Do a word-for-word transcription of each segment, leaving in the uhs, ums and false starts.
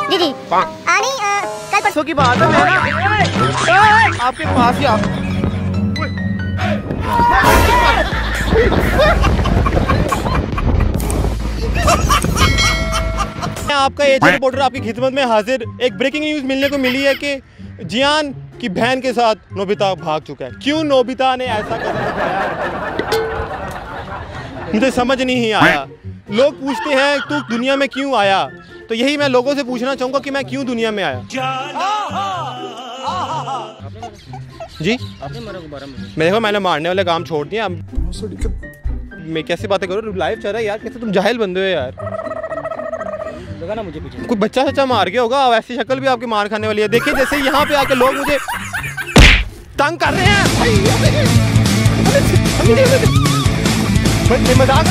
जी जी आनी कल परसों की बात है। मैं आपके पास ही आप आपका एजेंट रिपोर्टर आपकी खिदमत में हाजिर। एक ब्रेकिंग न्यूज मिलने को मिली है कि जियान की बहन के साथ नोबिता भाग चुका है। क्यों नोबिता ने ऐसा कदम उठाया मुझे समझ नहीं आया। लोग पूछते हैं तू दुनिया में क्यों आया, तो यही मैं लोगों से पूछना चाहूंगा कि मैं क्यों दुनिया में आया। जी आपने मारा दोबारा मुझे। मैं देखो मैंने मारने वाले काम छोड़ दिया। मैं कैसी बातें करूँ, लाइव चल रहा है यार। कैसे तुम जाहिल बंदे हो यार। लगा ना मुझे पीछे कोई बच्चा सच्चा मार गया होगा। ऐसी शक्ल भी आपकी मार खाने वाली है। देखिए जैसे यहाँ पे आके लोग मुझे तंग कर रहे हैं। मजाक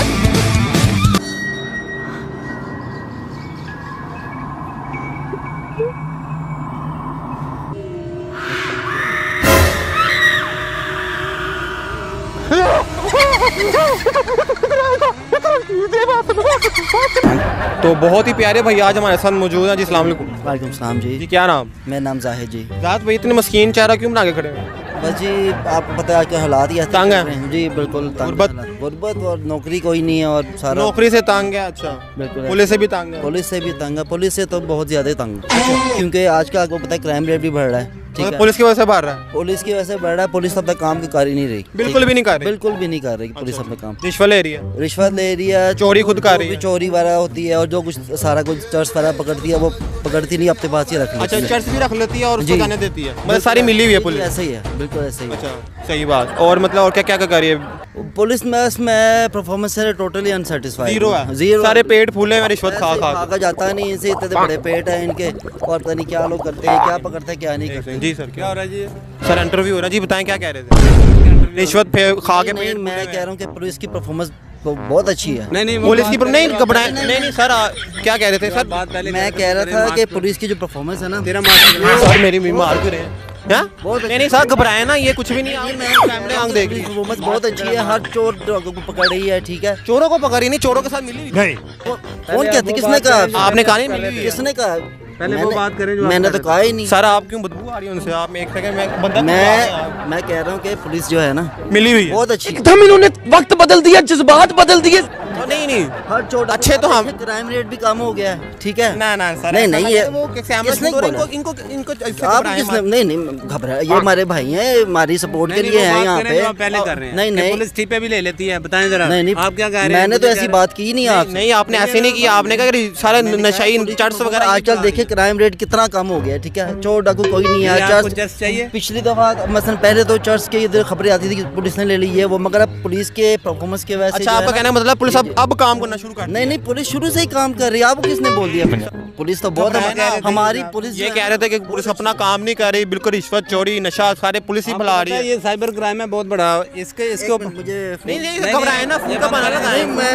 तो बहुत ही प्यारे भाई आज हमारे साथ मौजूद हैं जी। अस्सलाम वालेकुम। वालेकुम सलाम जी। जी क्या नाम? मेरा नाम जाहिद जी। जाहिद भाई इतने मस्कीन चेहरा क्यों बना के खड़े हैं? बस जी आपको पता है आज के हालात ही तंग है जी। बिल्कुल गुर्बत और नौकरी कोई नहीं है और सारा नौकरी से तंग है। अच्छा बिल्कुल पुलिस से भी तंग है। पुलिस से भी तंग है। पुलिस से तो बहुत ज्यादा तंग है क्योंकि आज का आपको पता है क्राइम रेट भी बढ़ रहा है। तो पुलिस की वजह से बढ़ रहा है। पुलिस की वजह से बढ़ रहा है। पुलिस अपना काम कर ही नहीं रही। बिल्कुल भी नहीं कर रही। बिल्कुल भी नहीं कर रही पुलिस अपना काम। रिश्वत ले रही है। रिश्वत ले रही है। चोरी खुद कर रही है। चोरी वगैरह होती है और जो कुछ सारा कुछ चर्च वगैरह पकड़ती है वो पकड़ती नहीं अपने पास ही रख लेती है। अच्छा चर्च भी रख लेती है और उसको जाने देती है। मतलब सारी मिली हुई है पुलिस। ऐसे ही है बिल्कुल ऐसे ही। अच्छा सही बात। और मतलब और क्या क्या कर रही है पुलिस में? इसमें परफॉर्मेंस से टोटली अनसेटिस्फाइड। जीरो है। जीरो। सारे पेट फूले हैं रिश्वत खा खा खा जाता नहीं। इनसे इतने बड़े पेट हैं इनके और पता नहीं क्या लोग करते हैं, क्या पकड़ते हैं क्या नहीं करते। जी सर क्या हो रहा है जी? सर इंटरव्यू हो रहा है जी। बताएं क्या कह रहे थे? रिश्वत खा के पेट। मैं कह रहा हूँ कि पुलिस की परफॉर्मेंस तो बहुत अच्छी है। नहीं नहीं पुलिस की नहीं घबराए। नहीं नहीं सर क्या कह रहे थे सर? बात पहले मैं कह रहा था कि पुलिस की जो परफॉर्मेंस है ना तेरा सर मेरी भी मार क्यों रहे हैं? बहुत नहीं नहीं सर घबराए ना। ये कुछ भी नहीं। कैमरे आंख देख ली। परफॉर्मेंस बहुत अच्छी है। हर चोर को पकड़ रही है। ठीक है चोरों को पकड़ी नहीं, चोरों के साथ मिली हुई। कौन कहते? किसने कहा? आपने कहा नहीं मिली हुई। किसने कहा? पहले वो बात करें जो मैंने तो कहा ही नहीं। सर आप क्यों बदबू आ रही है उनसे? आप एक सेकंड में बंदा मैं मैं कह रहा हूँ कि पुलिस जो है ना मिली हुई है बहुत अच्छी। एकदम इन्होंने वक्त बदल दिया, जज्बात बदल दिए। नहीं नहीं हर चोट अच्छे तो हम क्राइम रेट भी कम हो गया है। ठीक है ना ना सर नहीं नहीं ये किसने बोला? इनको इनको इनको आप किसने? नहीं नहीं घबरा। ये हमारे भाई हैं, हमारी सपोर्ट के लिए हैं यहाँ पे। पहले कर रहे हैं। नहीं नहीं पुलिस ठीपे भी ले लेती है। बताएं जरा। नहीं नहीं आप क्या कह रहे हैं? मैंने तो ऐसी बात की नहीं। आप नहीं आपने ऐसे नहीं किया। आपने कहा सारा नशाई चर्च वगैरह। आजकल देखिए क्राइम रेट कितना कम हो गया। ठीक है चोर डाकू कोई नहीं है। चर्च चाहिए। पिछली दफा मसलन पहले तो चर्च के इधर खबरें आती थी कि पुलिस ने ले ली है वो, मगर अब पुलिस के परफॉर्मेंस की वजह से। अच्छा आपका कहना मतलब पुलिस अब अब काम करना शुरू कर? नहीं नहीं पुलिस शुरू से ही काम कर रही है। आपको किसने बोल दिया? पुलिस तो बहुत हमारी पुलिस ये कह रहे थे कि पुलिस अपना काम नहीं कर रही। बिल्कुल रिश्वत चोरी नशा सारे पुलिस ही फैला रही है। ये साइबर क्राइम है बहुत बड़ा। इसके इसके ऊपर मुझे नहीं नहीं घबराए ना। फोन का बना लगा है। मैं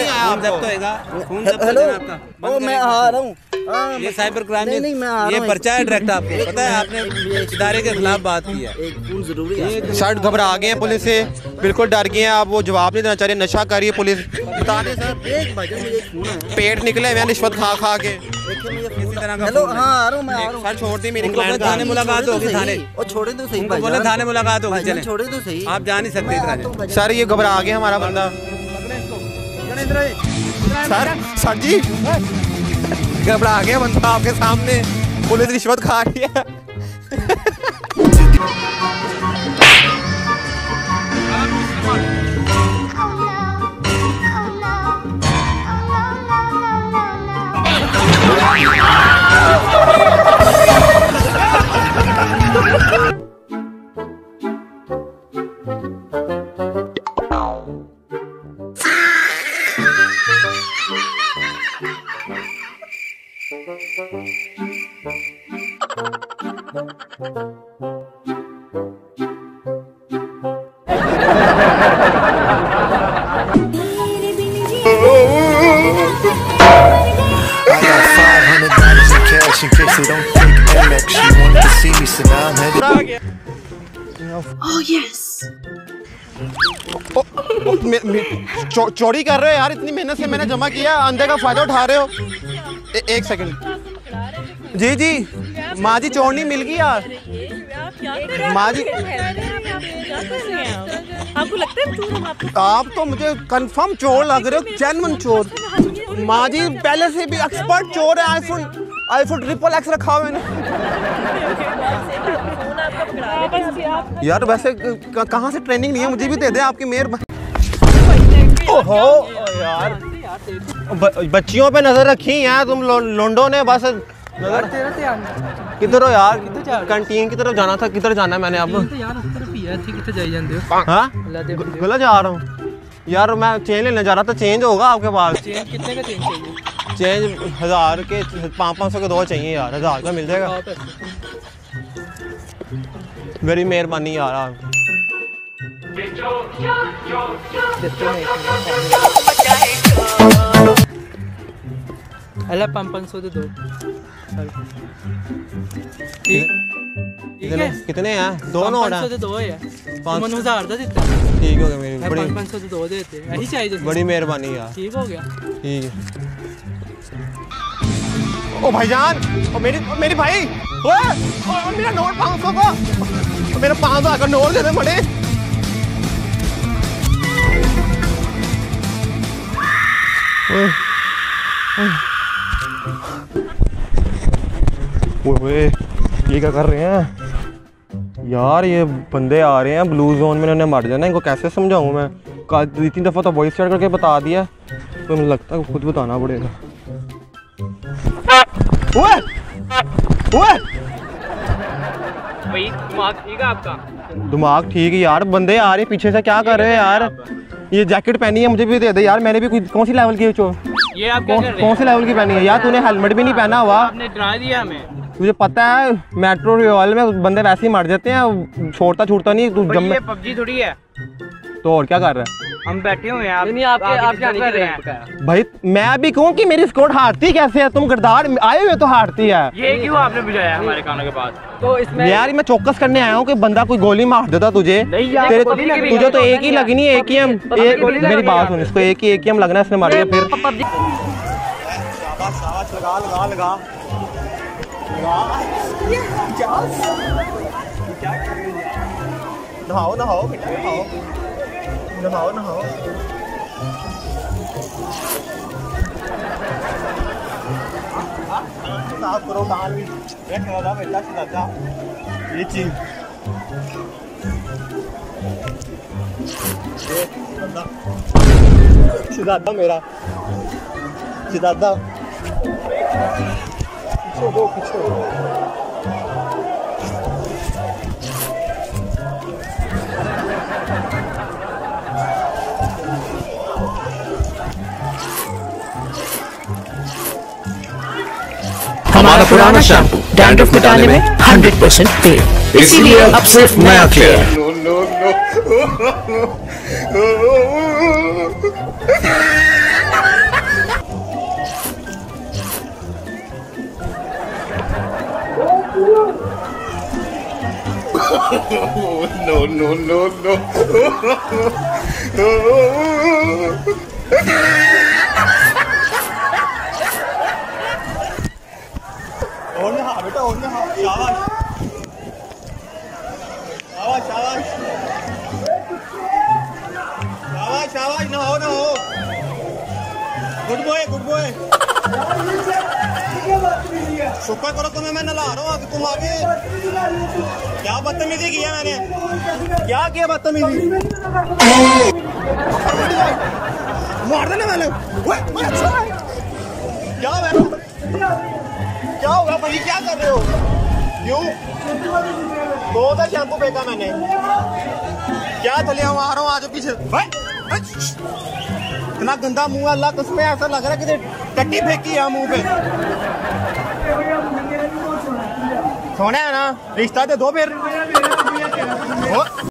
हेलो ओ मैं आ रहा हूँ। ये साइबर क्राइम नहीं नहीं मैं आ रहा ये हूँ। पर्चा है डायरेक्ट आपको पता है। आपने इदारे के खिलाफ बात की है। एक फोन जरूरी है। शर्ट घबरा गए हैं पुलिस से। बिल्कुल डर गए हैं। आप वो जवाब नहीं देना चाह रहे। नशा कर रही है पुलिस। बता दें सर एक भाई मुझे एक फोन है। पेट निकले हुए रिश्वत खा खा के। हेलो हाँ आ रहा हूँ मैं आ रहा हूँ। सर छोड़ दी मेरी क्लाइंट। थाने मुलाकात होगी थाने। और छोड़े तो सही भाई। बोले थाने मुलाकात होगी। चले छोड़े तो सही। आप जा नहीं सकते। सर ये घबरा गया हमारा बंदा। सर सर जी घबरा गया बंदा आपके सामने। पुलिस रिश्वत खा रही है। In case they don't take M X, she wanted to see me, so now I'm headed. Oh yes. ओ, ओ, मे, मे, चो, चोरी कर रहे हो यार। इतनी मेहनत से मैंने जमा किया। अंधे का फायदा उठा रहे हो। ए, एक सेकंड जी जी माँ जी चोरनी मिल गई यार। माँ जी आपको लगता है चोर हम आपको? आप तो मुझे कंफर्म चोर लग रहे हो, जेन्युइन चोर। माँ जी पहले से भी एक्सपर्ट चोर है। आईफोन आईफोन ट्रिपल एक्स रखा हुआ मैंने। यार वैसे क- कहाँ से ट्रेनिंग नहीं है, मुझे भी दे दे आपकी मेहरबानी। ओहो यार ब- बच्चियों पे नजर रखी है तुम लो, लोंडो ने बस नजर। किधर हो यार? कैंटीन की तरफ जाना था। किधर जाना है मैंने अब? हाँ गलत जा रहा हूँ यार। मैं चेंज लेने जा रहा था। चेंज होगा आपके पास? चेंज कितने का चेंज चाहिए? चेंज हजार के पाँच पाँच सौ के दो चाहिए यार। हजार का मिल जाएगा? मेरी मेहरबानी यार आप। अल्लाह पाँच पाँच सौ दे दो। ठीक कितने कितने हैं? दो नोट हैं। दे दो यार। पाँच मन हजार दा देता। ठीक हो गया मेरी बड़ी पाँच पाँच सौ दे दो देते। यही चाहिए। बड़ी मेहरबानी यार। ठीक हो गया। ठीक है। ओ भाईजान, ओ मेरी ओ मेरी भाई, ओए ओ मेरा नोट पाँच सौ का, ओ मेरा पाँच सौ का नोट दे दे बड़े। ओए ये क्या कर रहे हैं यार? ये बंदे आ रहे हैं ब्लू जोन में, इन्होंने मर जाना। इनको कैसे समझाऊं मैं? कल दो तीन दफ़ा तो वॉइस चेक करके बता दिया, तो मुझे लगता है खुद बताना पड़ेगा। ओए ओए भाई दिमाग ठीक है आपका? दिमाग ठीक है यार। बंदे आ रहे हैं पीछे से, क्या कर रहे हैं यार? ये जैकेट पहनी है, मुझे भी दे दे यार। मैंने भी कोई कौन सी लेवल की चो ये आप क्या कौन, कर रहे हैं? कौन सी लेवल की पहनी है यार? तूने हेलमेट भी नहीं पहना हुआ। आपने डरा दिया हमें। तुझे पता है मेट्रो रॉयल में बंदे वैसे ही मर जाते हैं, छोड़ता छूटता नहीं तू। जब ये पबजी थोड़ी है। तो और क्या कर रहा है? हम बैठे हुए हैं। आप नहीं आपके आप क्या कर रहे हैं? भाई मैं भी कहूँ कि मेरी स्कोर हारती कैसे है? तुम किरदार आए हुए तो हारती है। ये क्यों आपने बुझाया हमारे कानों के पास? तो इसमें यार मैं चौकस करने आया हूँ कि बंदा कोई गोली मार देता तुझे। नहीं यार, तेरे गोली लगी तुझे है। तो एक ही लगनी है, एक ही हम एक मेरी बात सुन, इसको एक ही एक ही हम लगना है, इसने मार दिया फिर। शाबाश लगा लगा लगा नहाओ नहाओ बेटा नहाओ नहाओ नहाओ। साफ करो दाल भी बेटा बेटा ये चीज शिदादा मेरा शिदादा पीछे दो पीछे। हमारा पुराना शैम्पू डैंड्रफ मिटाने में हंड्रेड परसेंट क्लियर, इसीलिए अब सिर्फ नया clear. No, no, no, no. और नहा बेटा और नहा। शाबाश शाबाश शाबाश शाबाश शाबाश नहाओ नहाओ। Good boy good boy. शुक्र करो तुम्हें मैं नला रहा हूँ, तुम आगे क्या बदतमीजी की है मैंने? क्या किया बदतमीजी? मार देना मैंने। क्या क्या होगा भाई? क्या कर रहे हो? क्यों दो का शैम्पू फेंका मैंने? क्या चले आ रहा हूँ आज पीछे। इतना गंदा मुंह है, अल्लाह कसम ऐसा लग रहा है कि टट्टी फेंकी है मुंह पे। सोना है ना, रिश्ता दे दो फिर।